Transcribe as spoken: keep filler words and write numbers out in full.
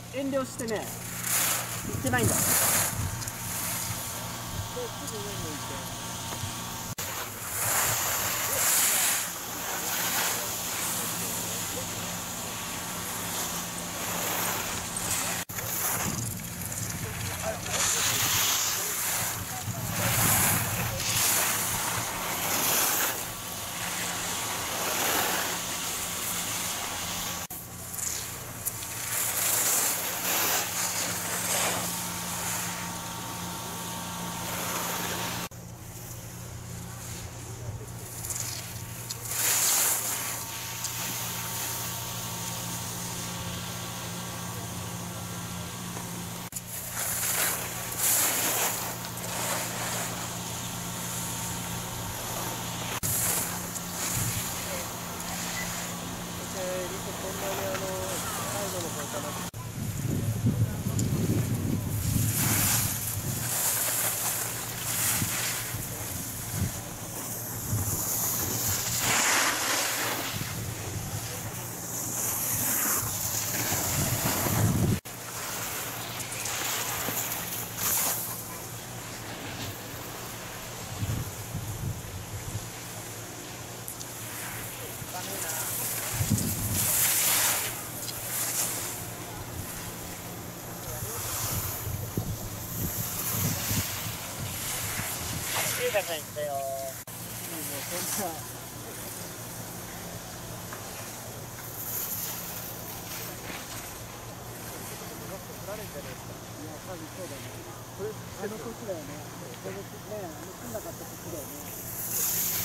遠慮してね行ってないんだ。 いい高いんだよ。もうそんな。取られんじゃないですか。いや、多分そうだね。これ、あの年だよね。このね、あの住んなかった年だよね。